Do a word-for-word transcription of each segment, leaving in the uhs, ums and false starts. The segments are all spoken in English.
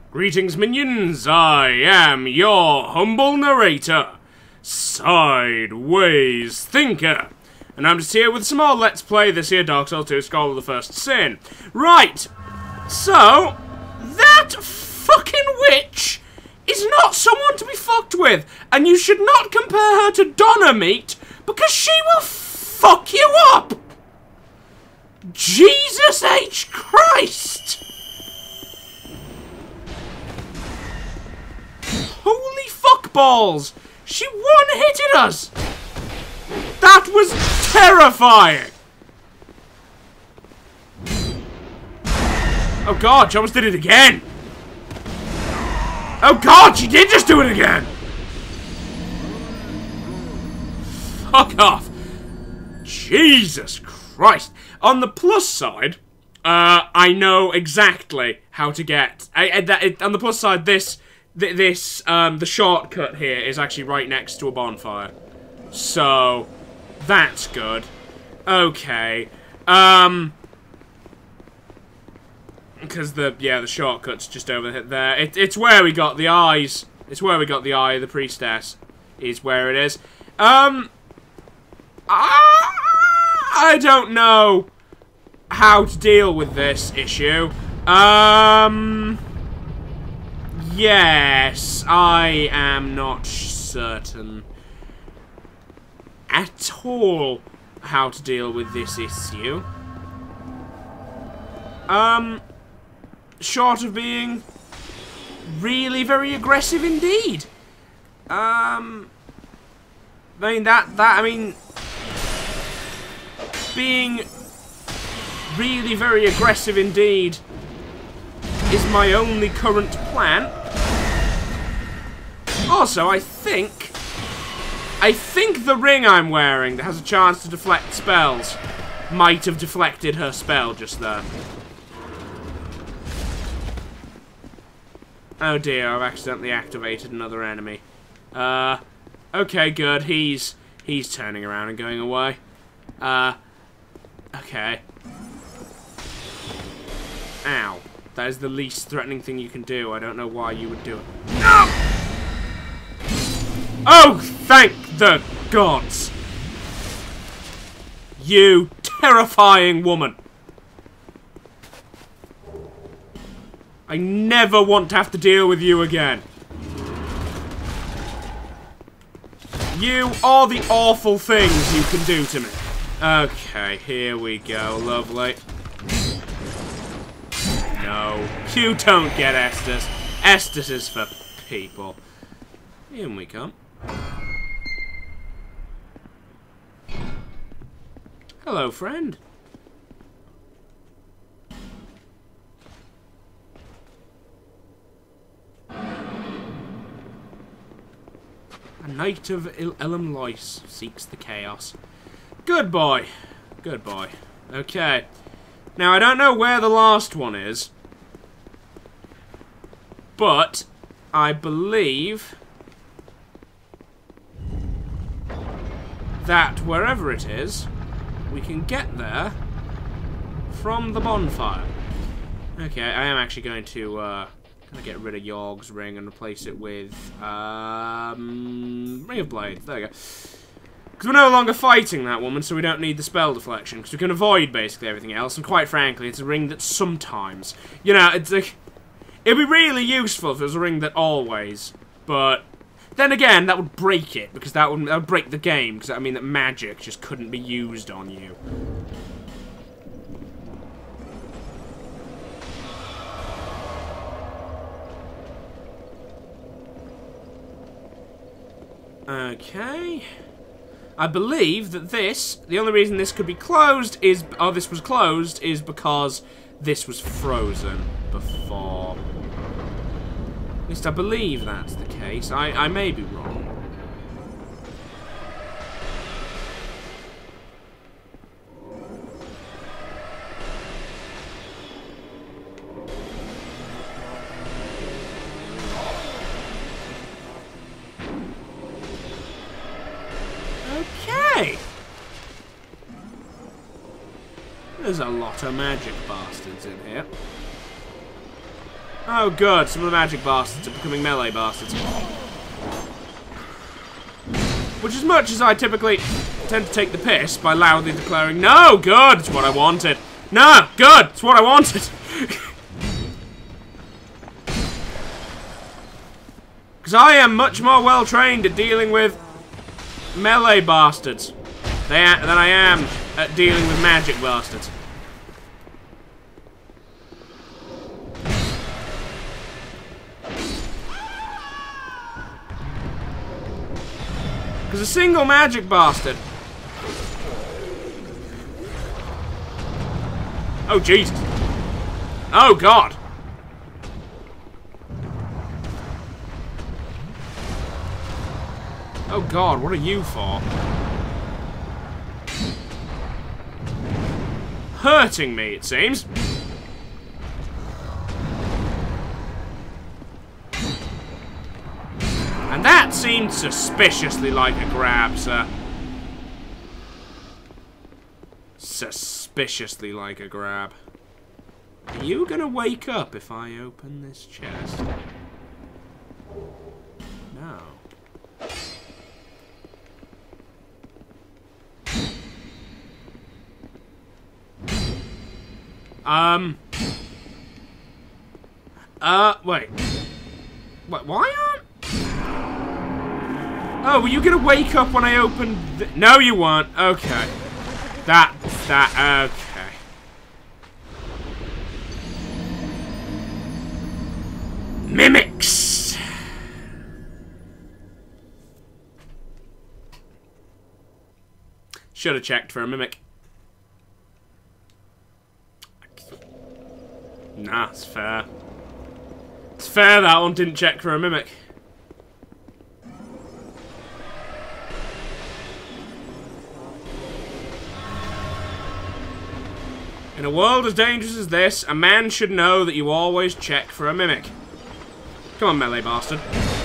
Greetings, minions! I am your humble narrator, Sideways Thinker. And I'm just here with some more Let's Play this here Dark Souls two Scholar of the First Sin. Right, so, that fucking witch is not someone to be fucked with. And you should not compare her to Donna Meat, because she will fuck you up! Jesus H. Christ! Holy fuckballs! She one-hitted us! That was terrifying! Oh god, she almost did it again! Oh god, she did just do it again! Fuck off! Jesus Christ! On the plus side, uh, I know exactly how to get... I, I, that, it, on the plus side, this... Th this, um, the shortcut here is actually right next to a bonfire. So, that's good. Okay. Um... Because the, yeah, the shortcut's just over there. It, it's where we got the eyes. It's where we got the eye of the priestess. Is where it is. Um... I, I don't know how to deal with this issue. Um... Yes, I am not certain at all how to deal with this issue. Um, short of being really very aggressive indeed. Um, I mean, that, that, I mean, being really very aggressive indeed is my only current plan. Also, I think... I think the ring I'm wearing that has a chance to deflect spells might have deflected her spell just there. Oh dear, I've accidentally activated another enemy. Uh, okay, good. He's... He's turning around and going away. Uh, okay. Ow. That is the least threatening thing you can do. I don't know why you would do it. No! Oh, thank the gods! You terrifying woman. I never want to have to deal with you again. You are the awful things you can do to me. Okay, here we go. Lovely. No, you don't get Estus. Estus is for people. In we come. Hello, friend. A knight of Il Elam Lois seeks the chaos. Good boy. Good boy. Okay. Now, I don't know where the last one is, but I believe that wherever it is, we can get there from the bonfire. Okay, I am actually going to uh, gonna get rid of Yorg's ring and replace it with um, Ring of Blades. There we go. Because we're no longer fighting that woman, so we don't need the spell deflection. Because we can avoid basically everything else. And quite frankly, it's a ring that sometimes... You know, it's like... It'd be really useful if it was a ring that always. But... Then again, that would break it. Because that would, that would break the game. Because that would mean that magic just couldn't be used on you. Okay... I believe that this, the only reason this could be closed is, or this was closed, is because this was frozen before. At least I believe that's the case. I, I may be wrong. Okay. There's a lot of magic bastards in here. Oh, good. Some of the magic bastards are becoming melee bastards. Which, as much as I typically tend to take the piss by loudly declaring, no, good, it's what I wanted. No, good, it's what I wanted. Because I am much more well trained at dealing with melee bastards than, than I am at dealing with magic bastards. Because a single magic bastard. Oh, Jesus. Oh, God. Oh, God, what are you for? Hurting me, it seems. And that seemed suspiciously like a grab, sir. Suspiciously like a grab. Are you gonna wake up if I open this chest? No. Um. Uh, wait. Wait, why aren't... Oh, were you gonna wake up when I opened the... No, you weren't. Okay. That, that, okay. Mimics! Should have checked for a mimic. Nah, it's fair. It's fair that one didn't check for a mimic. In a world as dangerous as this, a man should know that you always check for a mimic. Come on, melee bastard.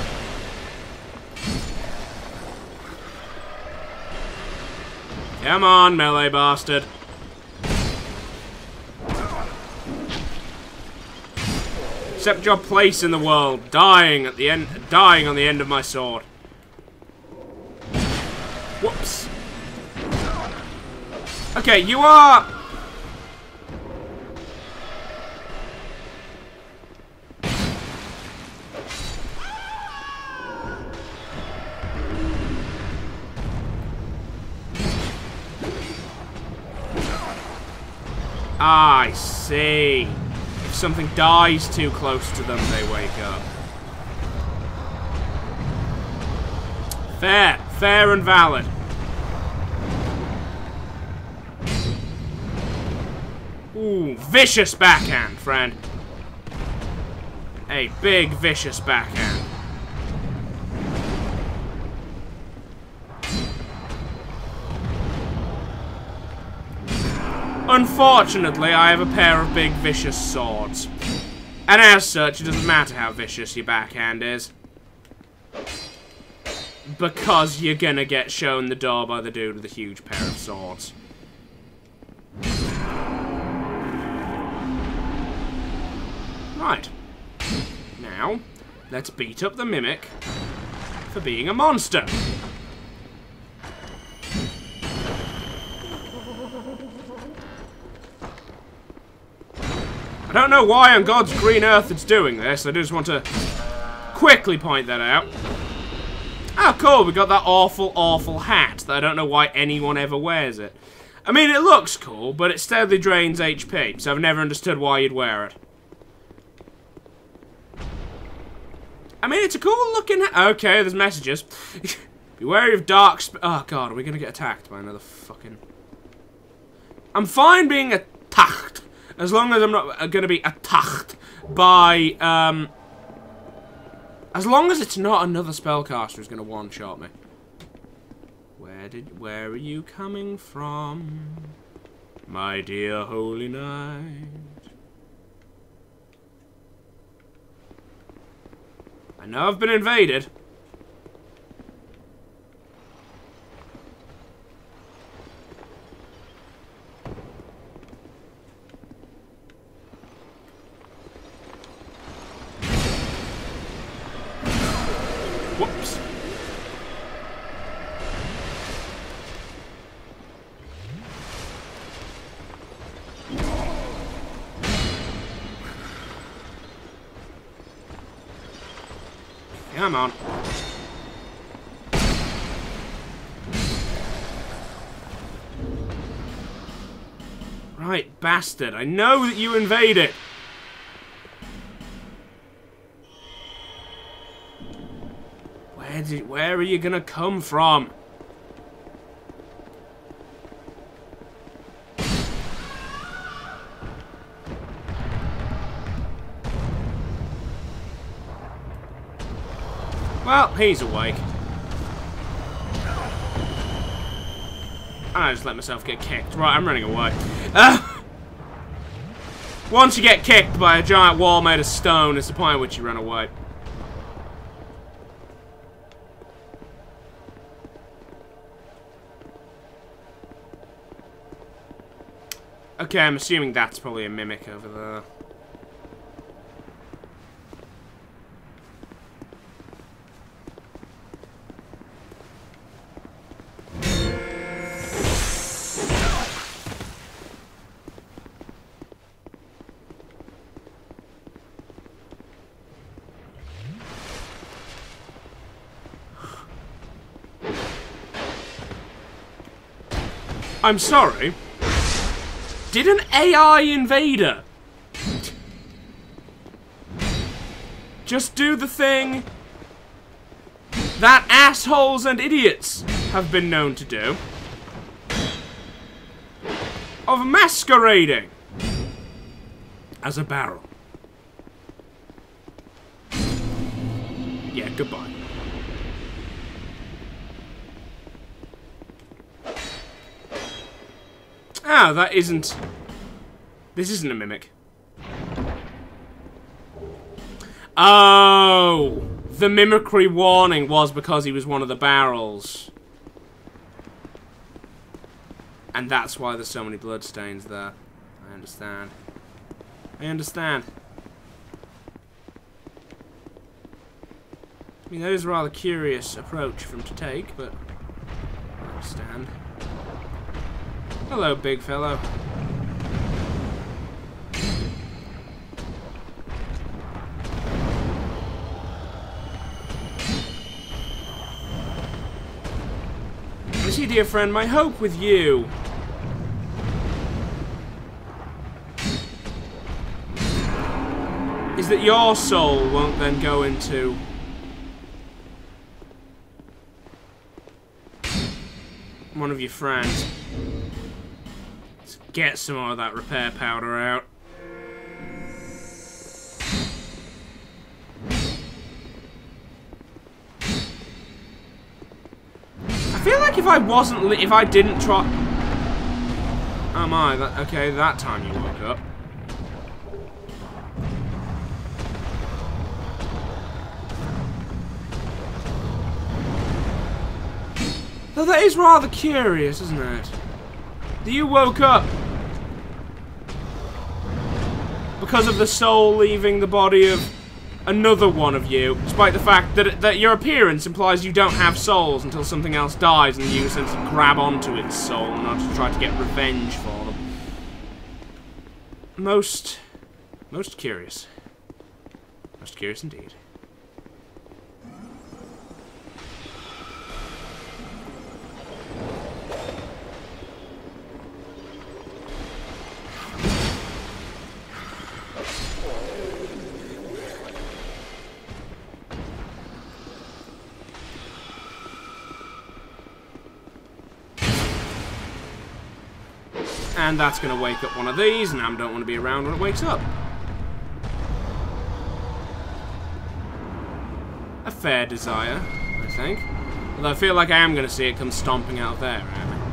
Come on, melee bastard. Accept your place in the world, dying at the end, dying on the end of my sword. Whoops. Okay, you are... Ah, I see. If something dies too close to them, they wake up. Fair. Fair and valid. Ooh, vicious backhand, friend. A big, vicious backhand. Unfortunately, I have a pair of big, vicious swords. And as such, it doesn't matter how vicious your backhand is. Because you're gonna get shown the door by the dude with a huge pair of swords. Right. Now, let's beat up the mimic for being a monster. I don't know why on God's green earth it's doing this. I just want to quickly point that out. Oh, cool. We got that awful, awful hat that I don't know why anyone ever wears it. I mean, it looks cool, but it steadily drains H P, so I've never understood why you'd wear it. I mean, it's a cool looking hat. Okay, there's messages. Be wary of dark sp- Oh, God, are we going to get attacked by another fucking... I'm fine being attacked. As long as I'm not going to be attacked by, um... as long as it's not another spellcaster who's going to one-shot me. Where did... Where are you coming from? My dear holy knight. I know I've been invaded. Whoops. Come on. Right, bastard. I know that you invaded. Where did, where are you gonna come from? Well, he's awake. I just let myself get kicked. Right, I'm running away. Uh, once you get kicked by a giant wall made of stone, it's the point at which you run away. Okay, I'm assuming that's probably a mimic over there. I'm sorry. Did an A I invader just do the thing that assholes and idiots have been known to do of masquerading as a barrel? Yeah, goodbye. Ah, that isn't... This isn't a mimic. Oh! The mimicry warning was because he was one of the barrels. And that's why there's so many bloodstains there. I understand. I understand. I mean, that is a rather curious approach for him to take, but... I understand. Hello, big fellow. You see, dear friend, my hope with you is that your soul won't then go into one of your friends. Get some more of that repair powder out. I feel like if I wasn't li if I didn't try... Oh my, that, okay, that time you woke up. Though that is rather curious, isn't it? That you woke up because of the soul leaving the body of another one of you, despite the fact that that your appearance implies you don't have souls until something else dies and you essentially grab onto its soul in order to try to get revenge for them. Most, most curious. Most curious indeed. And that's going to wake up one of these, and I don't want to be around when it wakes up. A fair desire, I think. Although I feel like I am going to see it come stomping out of there, am I?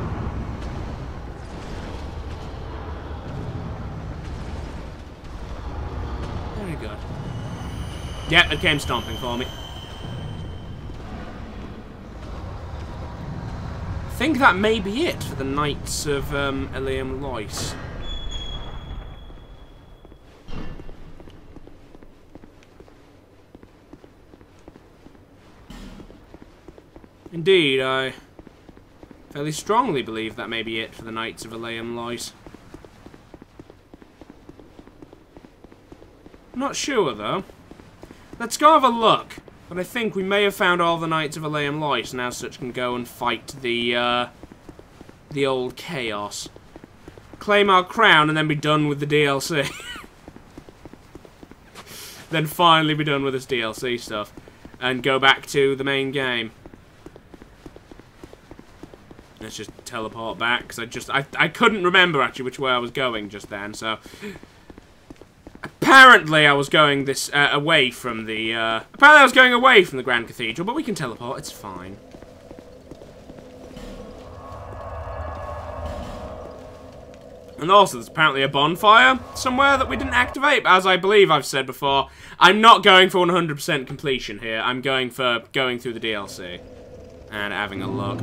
Very good. Yep, it came stomping for me. I think that may be it for the Knights of um, Ilium Lois. Indeed, I fairly strongly believe that may be it for the Knights of Aleum Lois. I'm not sure, though. Let's go have a look. But I think we may have found all the Knights of Aleum Lois, and as such can go and fight the, uh, the old chaos. Claim our crown, and then be done with the D L C. Then finally be done with this D L C stuff. And go back to the main game. Let's just teleport back, because I just... I, I couldn't remember, actually, which way I was going just then, so... Apparently I was going this... Uh, away from the... Uh, apparently I was going away from the Grand Cathedral, but we can teleport, it's fine. And also, there's apparently a bonfire somewhere that we didn't activate. As I believe I've said before, I'm not going for one hundred percent completion here. I'm going for going through the D L C. And having a look.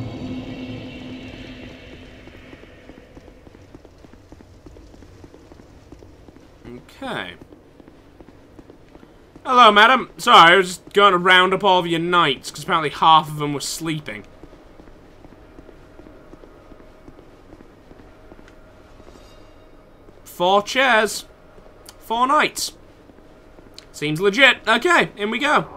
Okay. Hello, madam. Sorry, I was just going to round up all of your knights, because apparently half of them were sleeping. Four chairs. Four knights. Seems legit. Okay, in we go.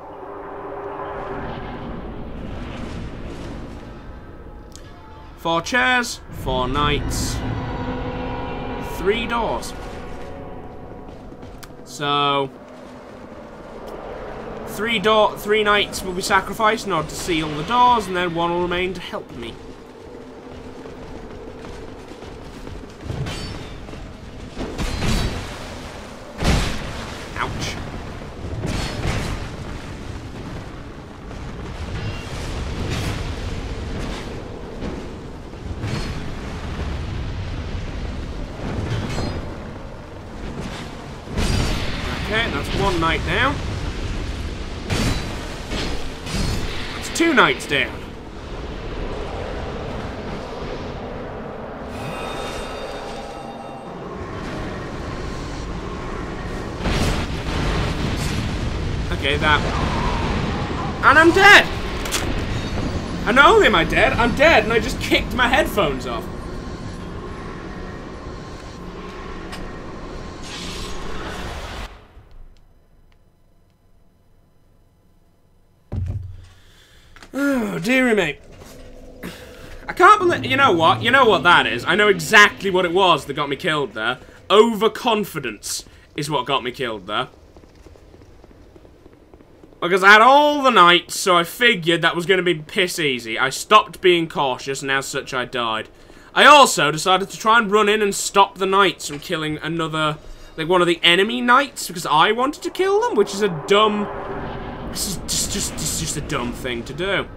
Four chairs, four knights, three doors. So, three door, three knights will be sacrificed in order to seal the doors, and then one will remain to help me. Ouch. Okay, that's one knight down. That's two knights down. Okay, that... And I'm dead! And not only am I dead, I'm dead, and I just kicked my headphones off. Oh, dearie me. I can't believe... You know what? You know what that is. I know exactly what it was that got me killed there. Overconfidence is what got me killed there. Because I had all the knights, so I figured that was going to be piss easy. I stopped being cautious, and as such I died. I also decided to try and run in and stop the knights from killing another, like one of the enemy knights, because I wanted to kill them, which is a dumb... This is just, just, this is just a dumb thing to do.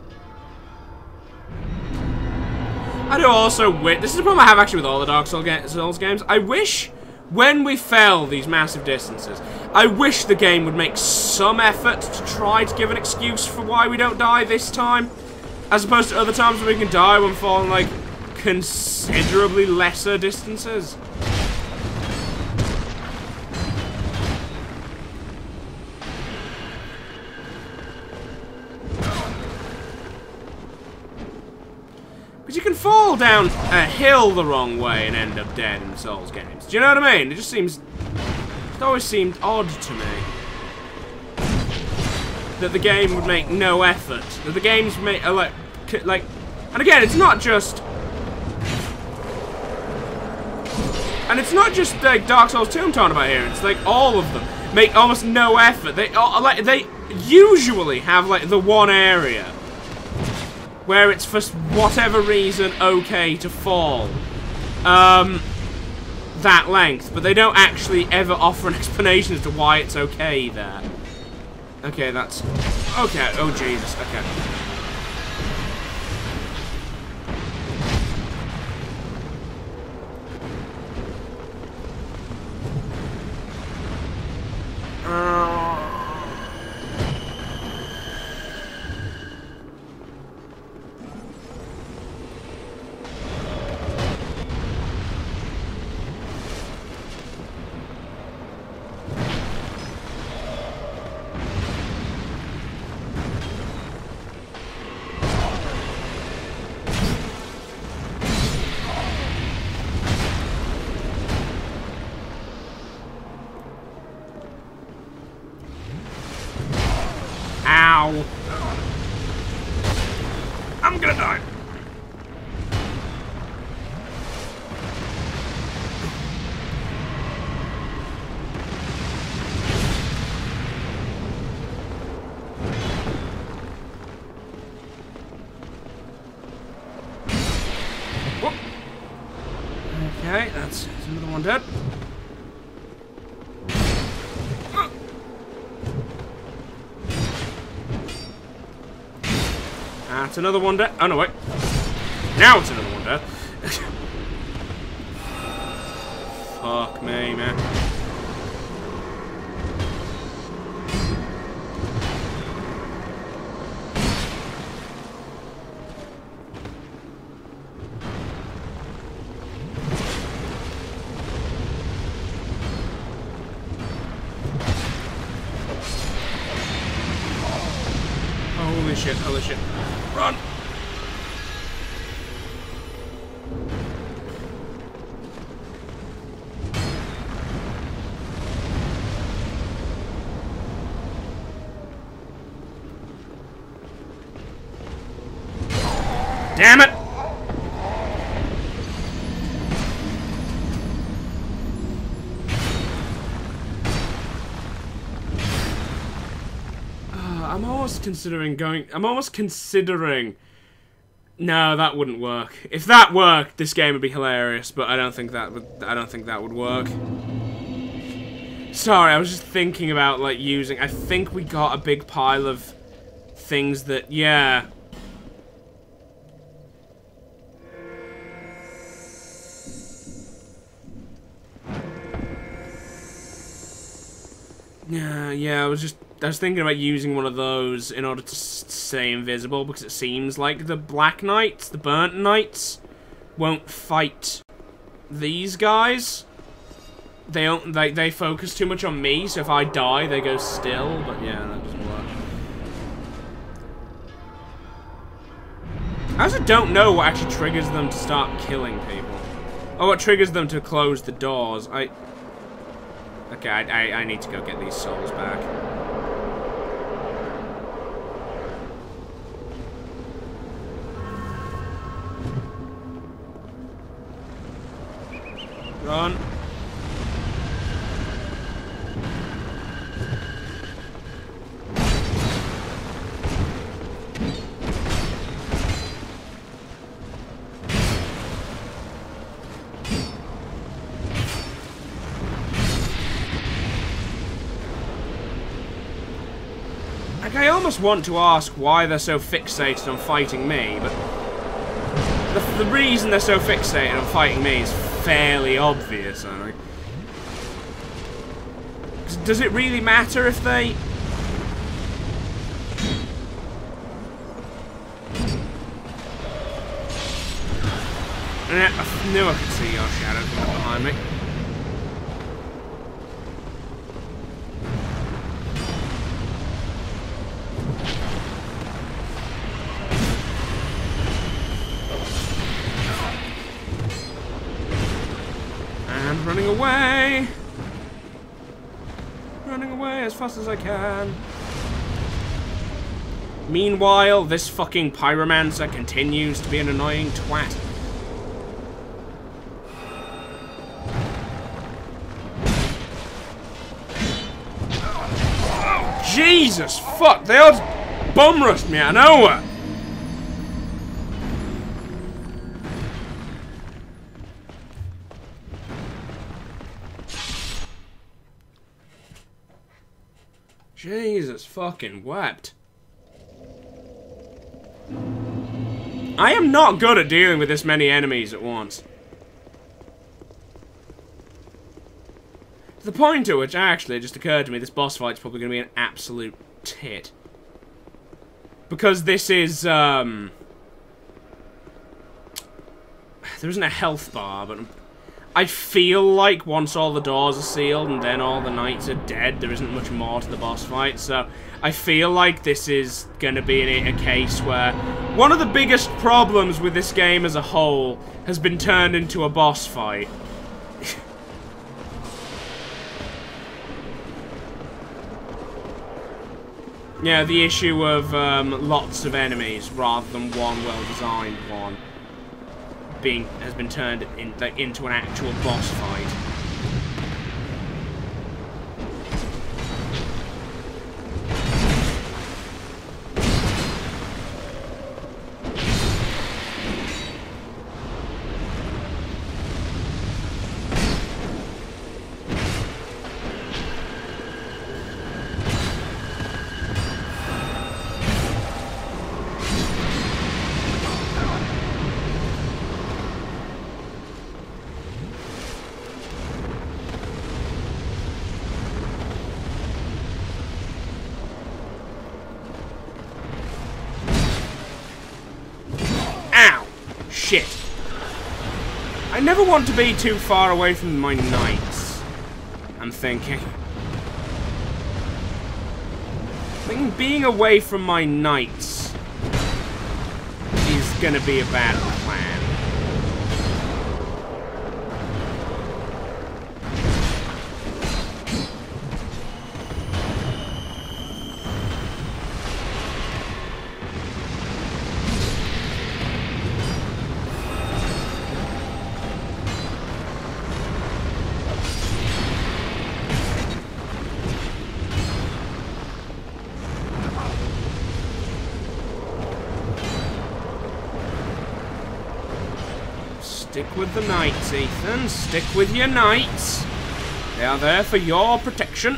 I do also wish... This is the problem I have actually with all the Dark Souls games. I wish... When we fell these massive distances, I wish the game would make some effort to try to give an excuse for why we don't die this time, as opposed to other times when we can die when falling, like, considerably lesser distances. Because you can fall down a hill the wrong way and end up dead in Souls games. Do you know what I mean? It just seems... It always seemed odd to me. That the game would make no effort. That the games make... Uh, like, like... And again, it's not just... And it's not just like Dark Souls two I'm talking about here. It's like all of them make almost no effort. They, uh, like, they usually have like the one area where it's for whatever reason okay to fall um, that length, but they don't actually ever offer an explanation as to why it's okay there. Okay, that's... Okay, oh Jesus, okay. Ow! I'm gonna die. Whoop. Okay, that's, that's another one dead. That's another one dead. Oh no, wait. Now it's another one dead. Fuck me, man. Holy shit, holy shit. Run! Damn it! I'm almost considering going... I'm almost considering... No, that wouldn't work. If that worked, this game would be hilarious, but I don't think that would... I don't think that would work. Sorry, I was just thinking about, like, using... I think we got a big pile of things that... Yeah. Yeah, yeah, I was just... I was thinking about using one of those in order to s stay invisible, because it seems like the Black Knights, the Burnt Knights, won't fight these guys. They don't. They they focus too much on me, so if I die, they go still. But yeah, that doesn't work. I also don't know what actually triggers them to start killing people, or what triggers them to close the doors. I. Okay, I I, I need to go get these souls back. Run. Like, I almost want to ask why they're so fixated on fighting me, but the, the reason they're so fixated on fighting me is fairly obvious, I think. Does it really matter if they... I knew I could see your shadow coming behind me. And running away! Running away as fast as I can. Meanwhile, this fucking pyromancer continues to be an annoying twat. Oh, Jesus fuck! They all just bum rushed me out of nowhere! Jesus fucking wept. I am not good at dealing with this many enemies at once. To the point at which, actually, it just occurred to me this boss fight's probably going to be an absolute tit. Because this is, um... there isn't a health bar, but I feel like once all the doors are sealed and then all the knights are dead, there isn't much more to the boss fight, so I feel like this is going to be a, a case where one of the biggest problems with this game as a whole has been turned into a boss fight. Yeah, the issue of um, lots of enemies rather than one well-designed one being has been turned in, like, into an actual boss fight. Shit. I never want to be too far away from my knights, I'm thinking. I think being away from my knights is gonna be a bad plan. Stick with the knights, Ethan. Stick with your knights. They are there for your protection.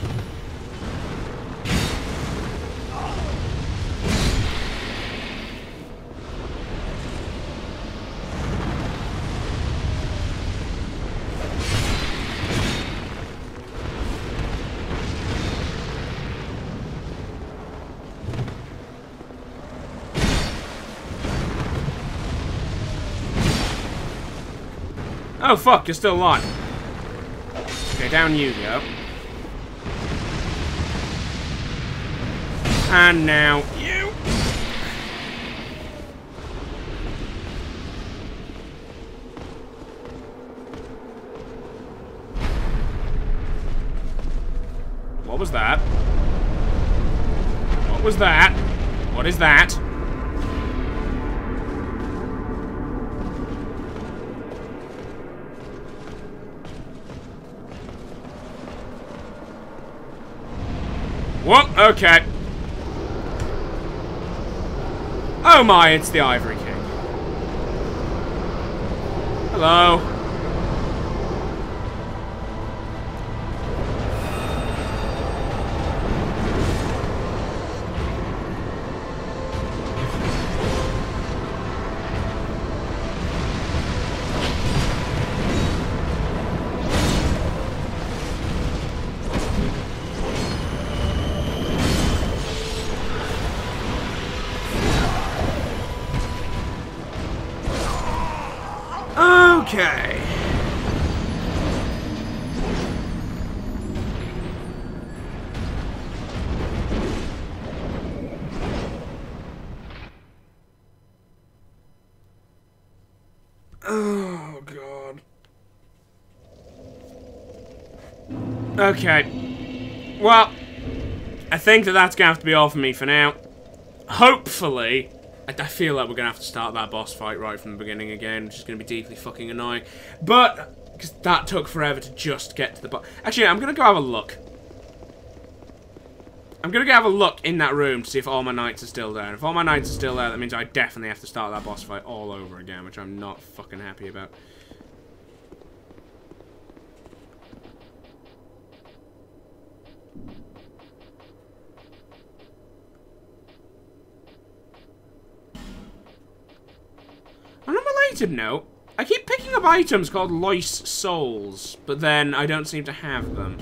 Oh fuck, you're still alive. Okay, down you go. And now you. What was that? What was that? What is that? What? Okay. Oh my, it's the Ivory King. Hello. Okay. Oh, God. Okay. Well, I think that that's going to have to be all for me for now. Hopefully, I, I feel like we're going to have to start that boss fight right from the beginning again, which is going to be deeply fucking annoying. But, because that took forever to just get to the boss. Actually, I'm going to go have a look. I'm going to go have a look in that room to see if all my knights are still there. And if all my knights are still there, that means I definitely have to start that boss fight all over again, which I'm not fucking happy about. On a related note, I keep picking up items called Lois Souls, but then I don't seem to have them.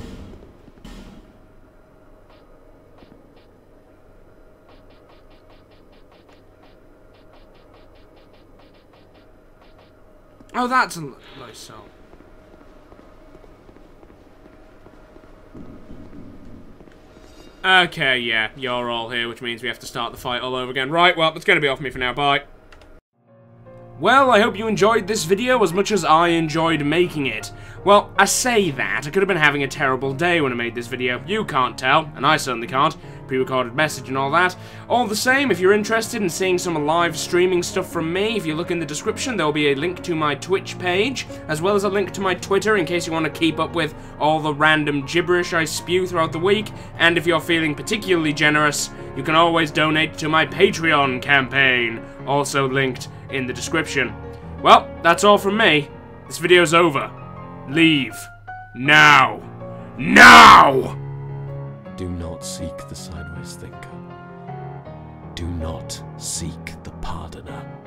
Oh, that's a Lois Soul. Okay, yeah, you're all here, which means we have to start the fight all over again. Right, well, that's going to be off me for now. Bye. Well, I hope you enjoyed this video as much as I enjoyed making it. Well, I say that, I could have been having a terrible day when I made this video. You can't tell, and I certainly can't. pre-recorded message and all that. All the same, if you're interested in seeing some live streaming stuff from me, if you look in the description, there will be a link to my Twitch page, as well as a link to my Twitter in case you want to keep up with all the random gibberish I spew throughout the week. And if you're feeling particularly generous, you can always donate to my Patreon campaign, also linked in the description. Well, that's all from me. This video's over. Leave. Now. Now! Do not seek the sideways thinker. Do not seek the pardoner.